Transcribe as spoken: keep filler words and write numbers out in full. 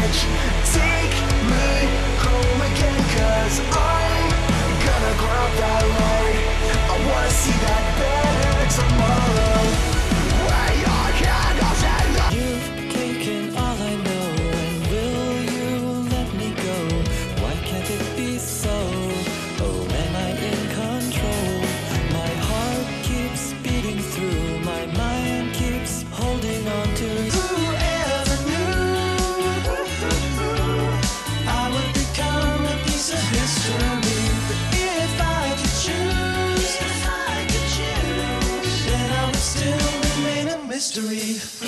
edge. Take me home again, cause I'm gonna grab that light. I wanna see that better tomorrow. Where your candles and the You've taken all I know, and will you let me go? Why can't it be so? Oh, am I in control? My heart keeps beating through, my mind keeps holding on to. Whoever knew I would become a piece of history? But if I could choose, if I could choose, then I would still remain a mystery.